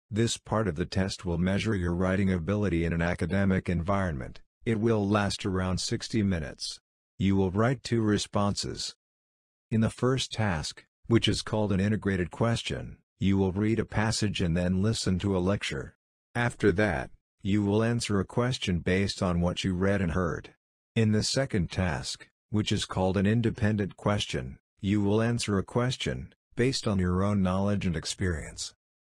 This part of the test will measure your writing ability in an academic environment. It will last around 60 minutes. You will write 2 responses. In the first task, which is called an integrated question, you will read a passage and then listen to a lecture. After that, you will answer a question based on what you read and heard. In the second task, which is called an independent question, you will answer a question based on your own knowledge and experience.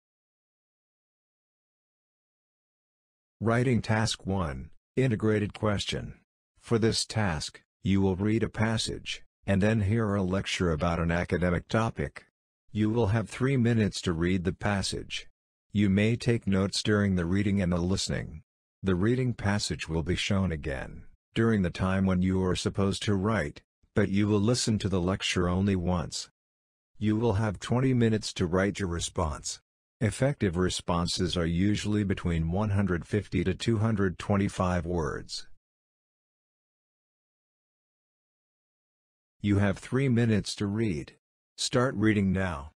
Writing Task 1, Integrated Question. For this task, you will read a passage, and then hear a lecture about an academic topic. You will have 3 minutes to read the passage. You may take notes during the reading and the listening. The reading passage will be shown again, during the time when you are supposed to write, but you will listen to the lecture only once. You will have 20 minutes to write your response. Effective responses are usually between 150 to 225 words. You have 3 minutes to read. Start reading now.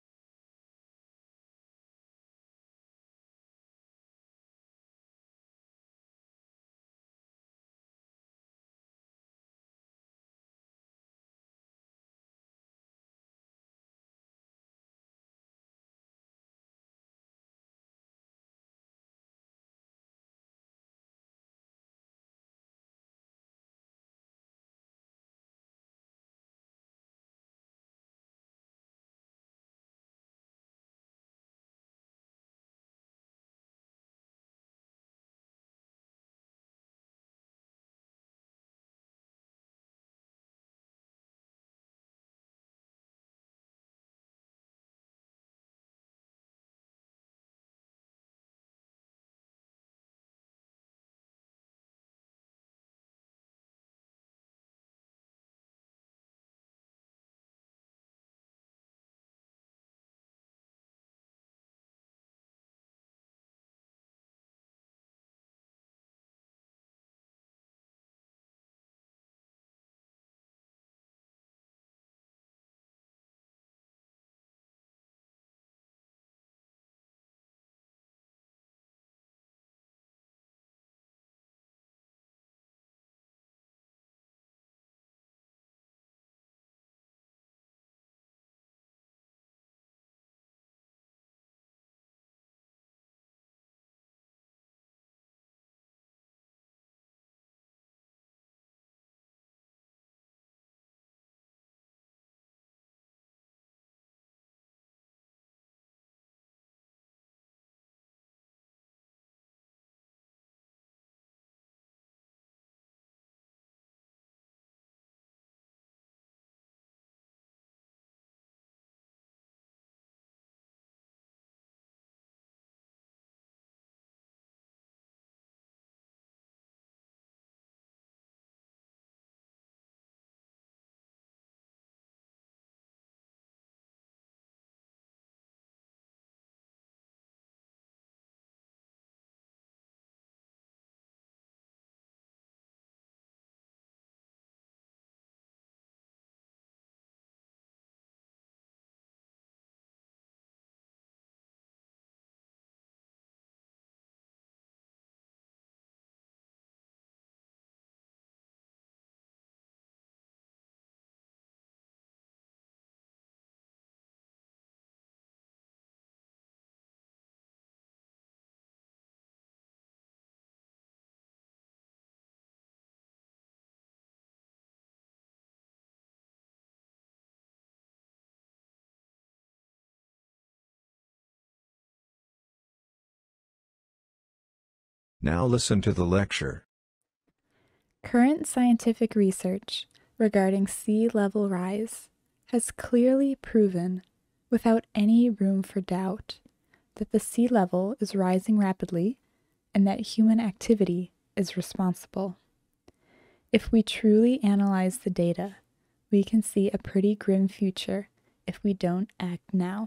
Now listen to the lecture. Current scientific research regarding sea level rise has clearly proven, without any room for doubt, that the sea level is rising rapidly and that human activity is responsible. If we truly analyze the data, we can see a pretty grim future if we don't act now.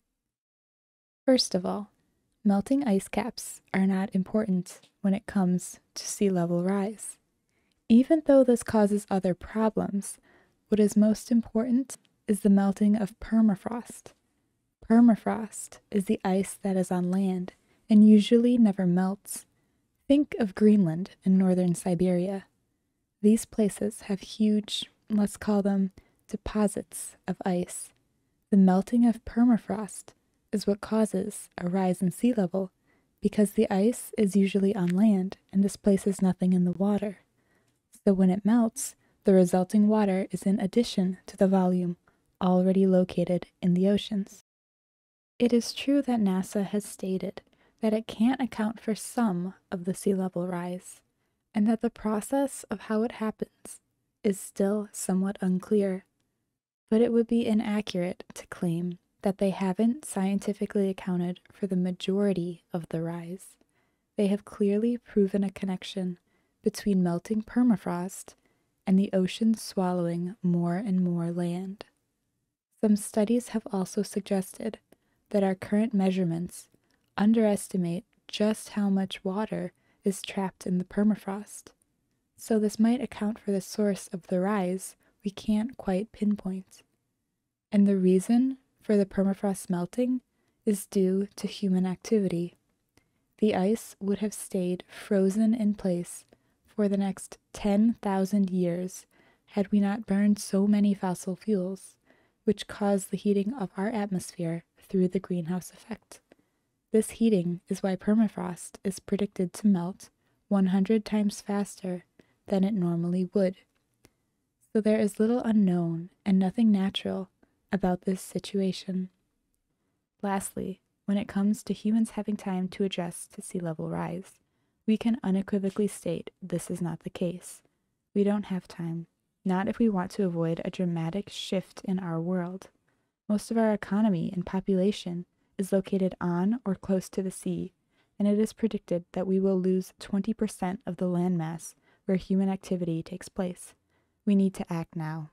First of all, melting ice caps are not important when it comes to sea level rise. Even though this causes other problems, what is most important is the melting of permafrost. Permafrost is the ice that is on land and usually never melts. Think of Greenland and northern Siberia. These places have huge, let's call them deposits of ice. The melting of permafrost is what causes a rise in sea level because the ice is usually on land and displaces nothing in the water. So when it melts, the resulting water is in addition to the volume already located in the oceans. It is true that NASA has stated that it can't account for some of the sea level rise, and that the process of how it happens is still somewhat unclear, but it would be inaccurate to claim that they haven't scientifically accounted for the majority of the rise. They have clearly proven a connection between melting permafrost and the ocean swallowing more and more land. Some studies have also suggested that our current measurements underestimate just how much water is trapped in the permafrost. So this might account for the source of the rise we can't quite pinpoint. And the reason for the permafrost melting is due to human activity. The ice would have stayed frozen in place for the next 10,000 years had we not burned so many fossil fuels, which cause the heating of our atmosphere through the greenhouse effect. This heating is why permafrost is predicted to melt 100 times faster than it normally would. So there is little unknown and nothing natural about this situation. Lastly, when it comes to humans having time to adjust to sea level rise, we can unequivocally state this is not the case. We don't have time, not if we want to avoid a dramatic shift in our world. Most of our economy and population is located on or close to the sea, and it is predicted that we will lose 20% of the landmass where human activity takes place. We need to act now.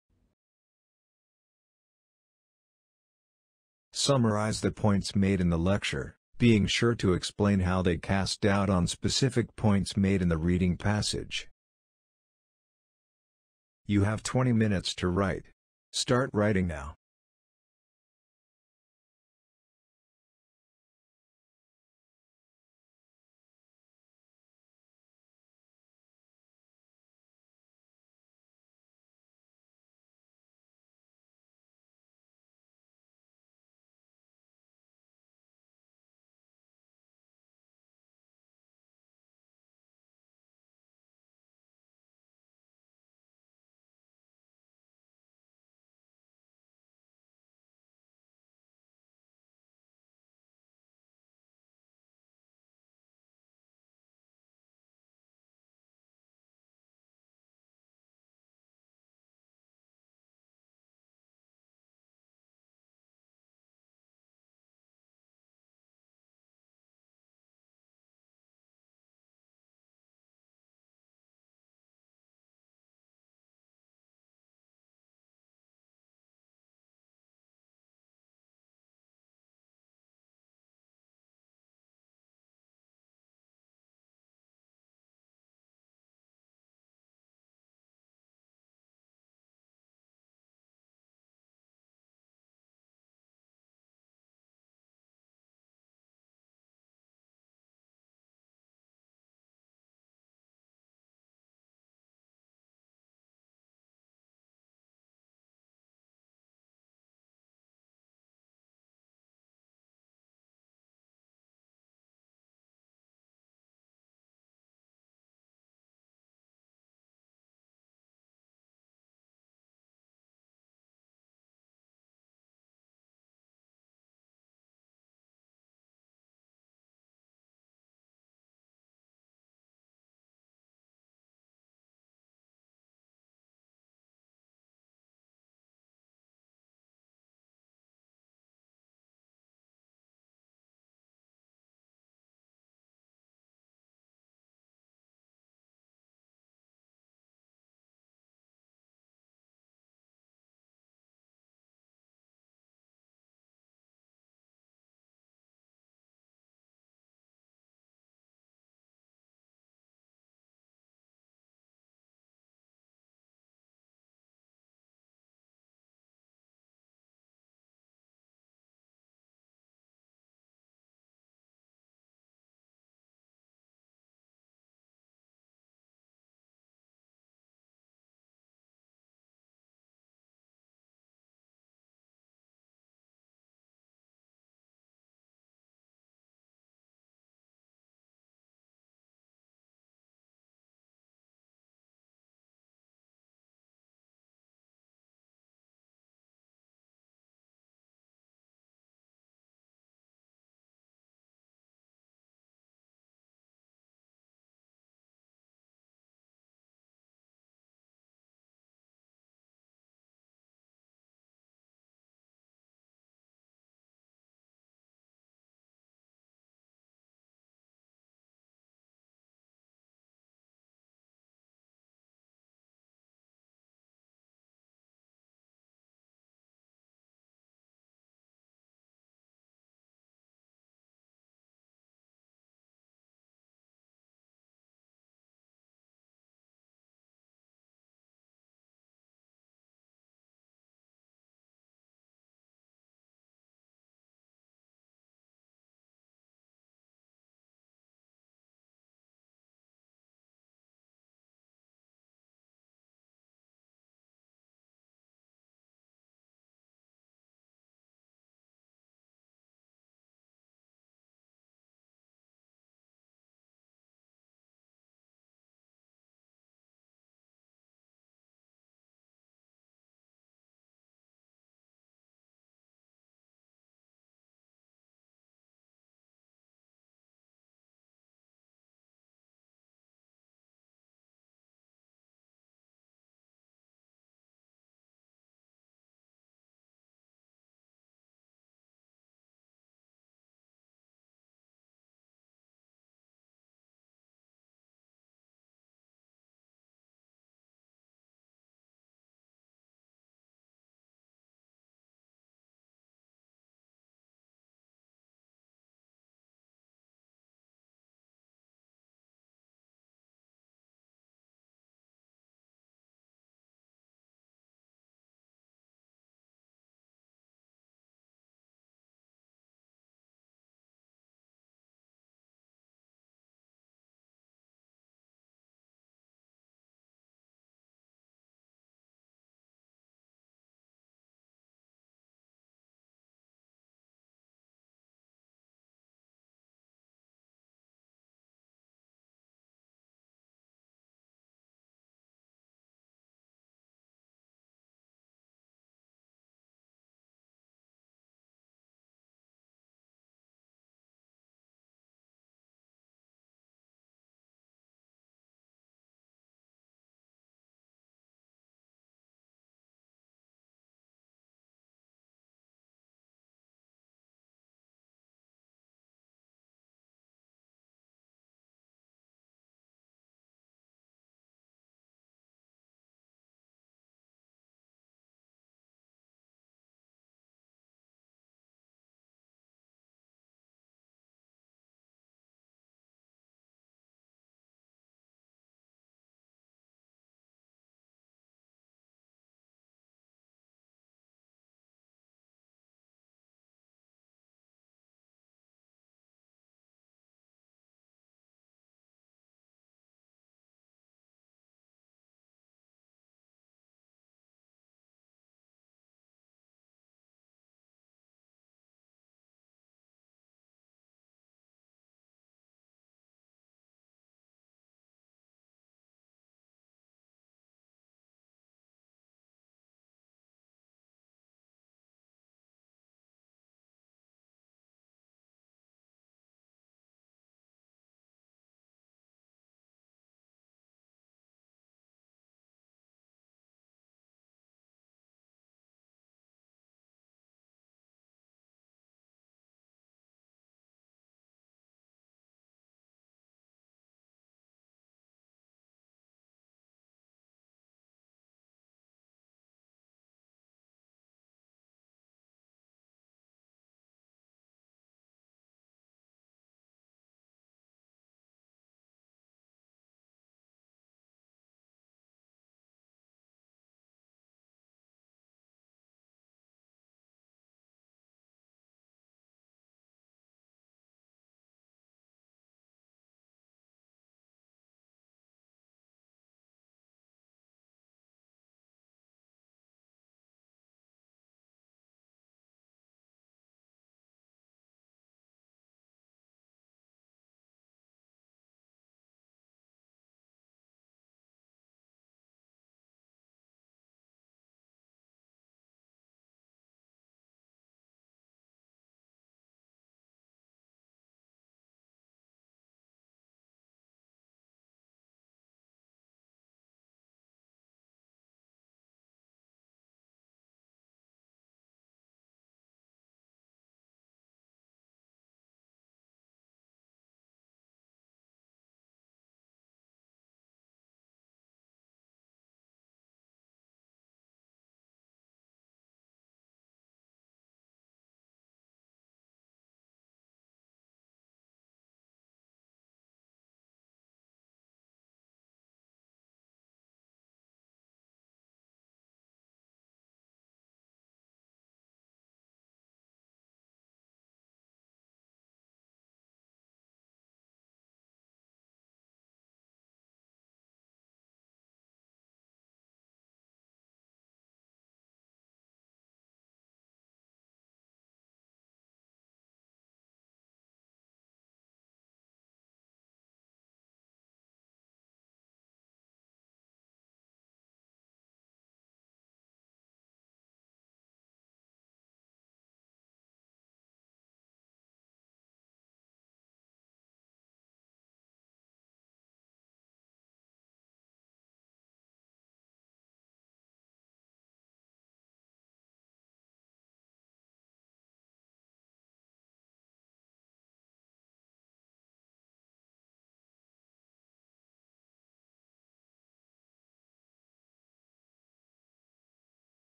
Summarize the points made in the lecture, being sure to explain how they cast doubt on specific points made in the reading passage. You have 20 minutes to write. Start writing now.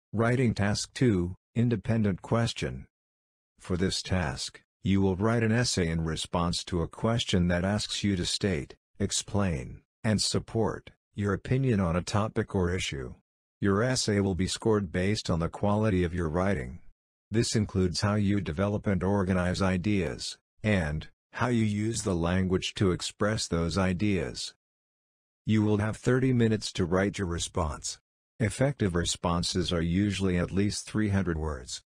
Writing Task 2, Independent Question. For this task, you will write an essay in response to a question that asks you to state, explain, and support your opinion on a topic or issue. Your essay will be scored based on the quality of your writing. This includes how you develop and organize ideas, and how you use the language to express those ideas. You will have 30 minutes to write your response. Effective responses are usually at least 300 words.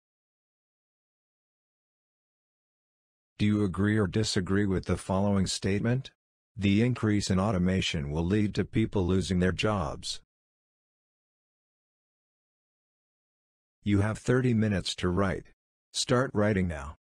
Do you agree or disagree with the following statement? The increase in automation will lead to people losing their jobs. You have 30 minutes to write. Start writing now.